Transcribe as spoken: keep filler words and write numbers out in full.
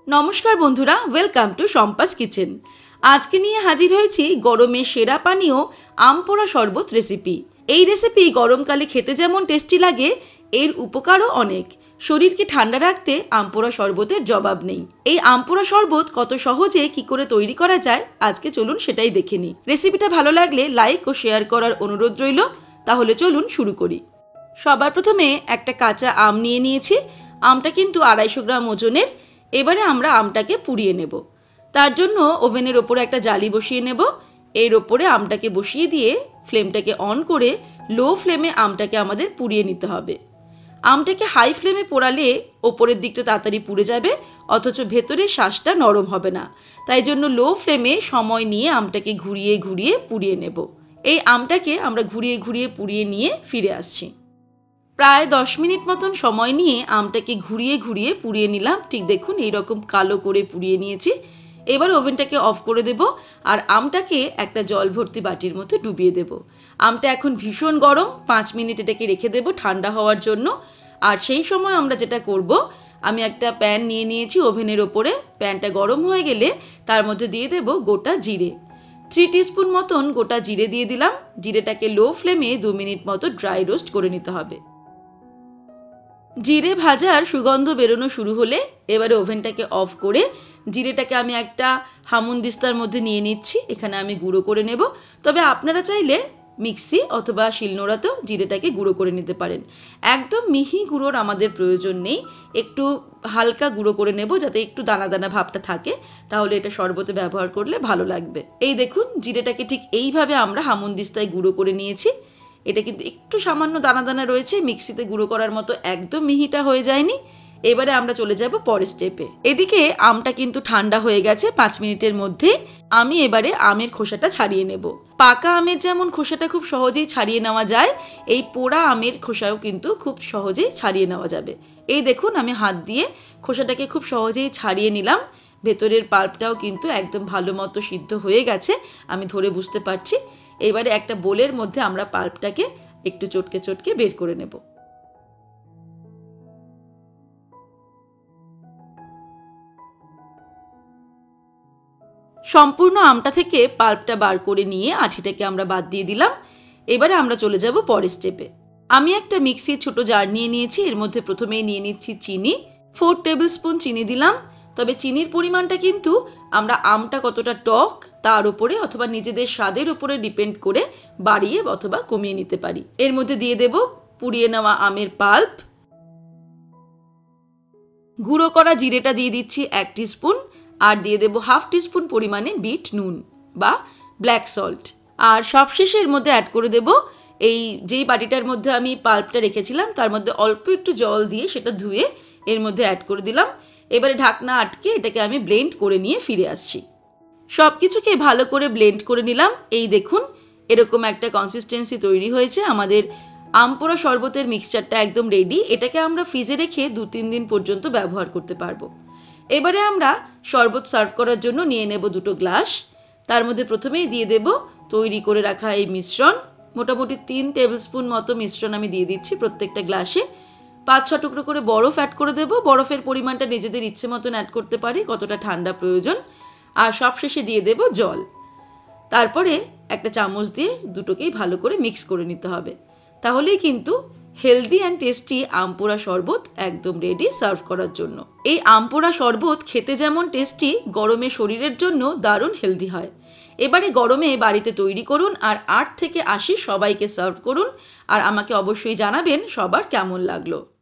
নমস্কার বন্ধুরা, welcome to সম্পাস kitchen. আজকে নিয়ে হাজির হয়েছি গরমের সেরা পানীয় আম পোড়া শরবত রেসিপি। এই রেসিপি গরমকালে খেতে যেমন টেস্টি লাগে, এর উপকারও অনেক। শরীরকে ঠান্ডা রাখতে আম পোড়া শরবতের জবাব নেই। এই আম পোড়া শরবত কত সহজে কি করে তৈরি করা যায় আজকে চলুন সেটাই দেখে নিই। রেসিপিটা ভালো লাগলে লাইক ও শেয়ার করার অনুরোধ রইল। তাহলে চলুন শুরু করি। সবার প্রথমে একটা কাঁচা আম নিয়ে নিয়েছি। আমটা কিন্তু আড়াইশো গ্রাম ওজনের। এবারে আমরা আমটাকে পুড়িয়ে নেব। তার জন্য ওভেনের ওপরে একটা জালি বসিয়ে নেব। এর ওপরে আমটাকে বসিয়ে দিয়ে ফ্লেমটাকে অন করে লো ফ্লেমে আমটাকে আমাদের পুড়িয়ে নিতে হবে। আমটাকে হাই ফ্লেমে পোড়ালে ওপরের দিকটা তাড়াতাড়ি পুড়ে যাবে, অথচ ভেতরের শ্বাসটা নরম হবে না। তাই জন্য লো ফ্লেমে সময় নিয়ে আমটাকে ঘুরিয়ে ঘুরিয়ে পুড়িয়ে নেব। এই আমটাকে আমরা ঘুরিয়ে ঘুরিয়ে পুড়িয়ে নিয়ে ফিরে আসছি। প্রায় দশ মিনিট মতন সময় নিয়ে আমটাকে ঘুরিয়ে ঘুরিয়ে পুড়িয়ে নিলাম। ঠিক দেখুন, এইরকম কালো করে পুড়িয়ে নিয়েছি। এবার ওভেনটাকে অফ করে দেব আর আমটাকে একটা জল ভর্তি বাটির মধ্যে ডুবিয়ে দেব। আমটা এখন ভীষণ গরম, পাঁচ মিনিট এটাকে রেখে দেব ঠান্ডা হওয়ার জন্য। আর সেই সময় আমরা যেটা করব, আমি একটা প্যান নিয়ে নিয়েছি ওভেনের ওপরে। প্যানটা গরম হয়ে গেলে তার মধ্যে দিয়ে দেব গোটা জিরে। থ্রি টিস্পুন মতন গোটা জিরে দিয়ে দিলাম। জিরেটাকে লো ফ্লেমে দু মিনিট মতো ড্রাই রোস্ট করে নিতে হবে। জিরে ভাজার সুগন্ধ বেরোনো শুরু হলে এবারে ওভেনটাকে অফ করে জিরেটাকে আমি একটা হামুনদিস্তার মধ্যে নিয়ে নিচ্ছি। এখানে আমি গুঁড়ো করে নেব। তবে আপনারা চাইলে মিক্সি অথবা শিলনোড়াতেও জিরেটাকে গুঁড়ো করে নিতে পারেন। একদম মিহি গুঁড়োর আমাদের প্রয়োজন নেই, একটু হালকা গুঁড়ো করে নেব যাতে একটু দানা দানা ভাবটা থাকে, তাহলে এটা শরবতে ব্যবহার করলে ভালো লাগবে। এই দেখুন, জিরেটাকে ঠিক এইভাবে আমরা হামুনদিস্তায় গুঁড়ো করে নিয়েছি। এটা কিন্তু একটু সামান্য দানা দানা রয়েছে, মিক্সিতে গুঁড়ো করার মতো একদম মিহিটা হয়ে যায়নি। এবারে আমরা চলে যাব পরের স্টেপে। এদিকে আমটা কিন্তু ঠান্ডা হয়ে গেছে পাঁচ মিনিটের মধ্যে। আমি এবারে আমের খোসাটা ছাড়িয়ে নেব। পাকা আমের যেমন খোসাটা খুব সহজেই ছাড়িয়ে নেওয়া যায়, এই পোড়া আমের খোসাও কিন্তু খুব সহজেই ছাড়িয়ে নেওয়া যাবে। এই দেখুন, আমি হাত দিয়ে খোসাটাকে খুব সহজেই ছাড়িয়ে নিলাম। ভেতরের পাল্পটাও কিন্তু একদম ভালো মতো সিদ্ধ হয়ে গেছে, আমি ধরে বুঝতে পারছি। এবারে একটা বোলের মধ্যে আমরা পাল্পটাকে একটু চটকে চটকে বের করে নেব। সম্পূর্ণ আমটা থেকে পাল্পটা বার করে নিয়ে আঠিটাকে আমরা বাদ দিয়ে দিলাম। এবারে আমরা চলে যাব পরের স্টেপে। আমি একটা মিক্সির ছোট জার নিয়ে নিয়েছি। এর মধ্যে প্রথমেই নিয়ে নিচ্ছি চিনি। ফোর টেবিল স্পুন চিনি দিলাম। তবে চিনির পরিমাণটা কিন্তু আমরা আমটা কতটা টক তার উপরে অথবা নিজেদের স্বাদের উপরে ডিপেন্ড করে বাড়িয়ে অথবা কমিয়ে নিতে পারি। এর মধ্যে দিয়ে দেব পুড়িয়ে নেওয়া আমের পাল্প। গুঁড়ো করা জিরেটা দিয়ে দিচ্ছি এক টিস্পুন, আর দিয়ে দেব হাফ টিস্পুন পরিমাণে বিট নুন বা ব্ল্যাক সল্ট। আর সবশেষে এর মধ্যে অ্যাড করে দেব এই যেই বাটিটার মধ্যে আমি পাল্পটা রেখেছিলাম তার মধ্যে অল্প একটু জল দিয়ে সেটা ধুয়ে এর মধ্যে অ্যাড করে দিলাম। এবারে ঢাকনা আটকে এটাকে আমি ব্লেন্ড করে নিয়ে ফিরে আসছি। সব কিছুকে ভালো করে ব্লেন্ড করে নিলাম। এই দেখুন, এরকম একটা কনসিস্টেন্সি তৈরি হয়েছে। আমাদের আম পোড়া শরবতের মিক্সচারটা একদম রেডি। এটাকে আমরা ফ্রিজে রেখে দু তিন দিন পর্যন্ত ব্যবহার করতে পারবো। এবারে আমরা শরবত সার্ভ করার জন্য নিয়ে নেব দুটো গ্লাস। তার মধ্যে প্রথমেই দিয়ে দেব তৈরি করে রাখা এই মিশ্রণ। মোটামুটি তিন টেবিল স্পুন মতো মিশ্রণ আমি দিয়ে দিচ্ছি প্রত্যেকটা গ্লাসে। পাঁচ ছ টুকরো করে বরফ অ্যাড করে দেব। বরফের পরিমাণটা নিজেদের ইচ্ছে মতন অ্যাড করতে পারি, কতটা ঠান্ডা প্রয়োজন। আর সবশেষে দিয়ে দেব জল। তারপরে একটা চামচ দিয়ে দুটোকেই ভালো করে মিক্স করে নিতে হবে। তাহলেই কিন্তু হেলদি অ্যান্ড টেস্টি আম পোড়া শরবত একদম রেডি সার্ভ করার জন্য। এই আম পোড়া শরবত খেতে যেমন টেস্টি, গরমে শরীরের জন্য দারুণ হেলদি হয়। এবারে গরমে বাড়িতে তৈরি করুন আর আট থেকে আশি সবাইকে সার্ভ করুন। আর আমাকে অবশ্যই জানাবেন সবার কেমন লাগলো।